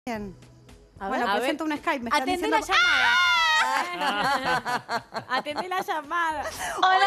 ¿Quién? Bueno, presento un Skype. Me están Atendé diciendo... la llamada. Atendé la llamada. ¡Hola,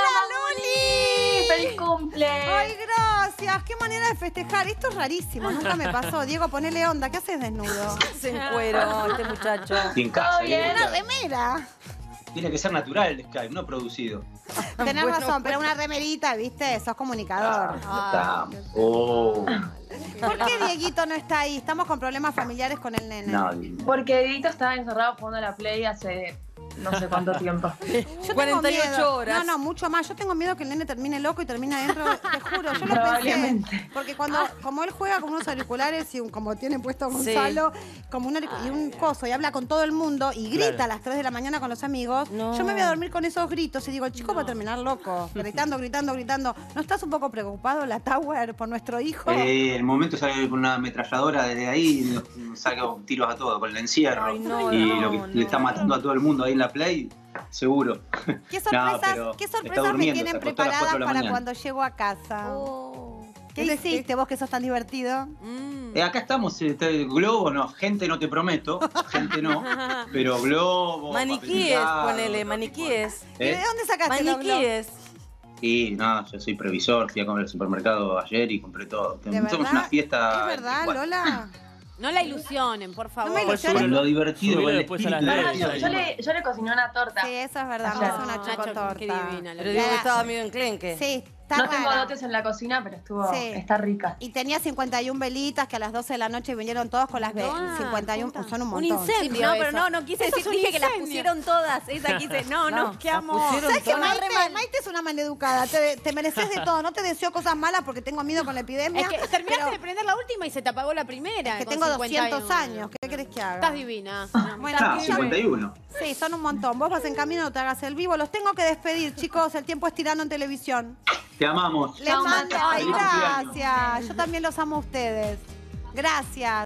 Luli! ¡Feliz cumple! ¡Ay, gracias! ¡Qué manera de festejar! Esto es rarísimo, nunca me pasó. Diego, ponele onda. ¿Qué haces desnudo? Se encuero este muchacho. Sin casa. ¿Todo bien? Una remera. Tiene que ser natural el Skype, no producido. Tenés razón, pero una remerita, ¿viste? Sos comunicador. Está. Oh. ¿Por qué Dieguito no está ahí? Estamos con problemas familiares con el nene. No, Porque Edito estaba encerrado jugando a la Play hace no sé cuánto tiempo. Yo 48 miedo. horas. No, mucho más. Yo tengo miedo que el nene termine loco y termine adentro. Te juro, yo lo Probablemente. pensé. Porque como él juega con unos auriculares y como tiene puesto Gonzalo, como y un coso y habla con todo el mundo y grita a las 3 de la mañana con los amigos, No. yo me voy a dormir con esos gritos y digo, el chico va a terminar loco. Gritando. ¿No estás un poco preocupado, la Tower, por nuestro hijo? el momento sale con una ametralladora desde ahí y nos saca tiros a todo con el encierro. Ay, no, y no, lo que no. le está matando a todo el mundo ahí en la Play, seguro. ¿Qué No, sorpresas, pero ¿qué está sorpresas me durmiendo, tienen se acostó a las preparadas 4 de la para mañana. cuando llego a casa? ¿Qué hiciste vos que sos tan divertido? Acá estamos, globo no, gente no te prometo, gente no, pero globo, Maniquíes, papel ponele, picado, maniquíes. ¿Y de dónde sacaste los globos? Maniquíes. Sí, no, yo soy previsor, fui a comer al supermercado ayer y compré todo. ¿De Somos verdad? una fiesta. ¿Es verdad, bueno, Lola? No la ilusionen, por favor. No me ilusionen. Pero lo divertido, Subilo el después a las espíritu Pará, redes. yo le cociné una torta. Sí, eso es verdad, Ayer. me hizo una Nacho, chocotorta. qué divina, Pero digo que estaba medio enclenque. Sí, está No tengo rara. dotes en la cocina, pero Sí. está rica. Y tenía 51 velitas que a las 12 de la noche vinieron todos con las Ah, 51, puta. son un Un montón. incendio. No, pero eso. no quise Eso decir, es un dije que las incendio. pusieron todas. Esa quise, no, qué las amor. pusieron ¿Sabes que todas. Maite es una maleducada? Te mereces de todo. No te deseo cosas malas porque tengo miedo con la epidemia. Es que terminaste pero de prender la última y se te apagó la primera. que con tengo 200 51. años. ¿Qué querés que haga? Estás divina. Bueno, Ah, yo- 51. Sí, son un montón. Vos vas en camino, no te hagas el vivo. Los tengo que despedir, chicos. El tiempo es tirando en televisión. Te amamos. Les Chao, mando. Mate. Ay, Feliz cumpleaños. gracias. Yo también los amo a ustedes. Gracias.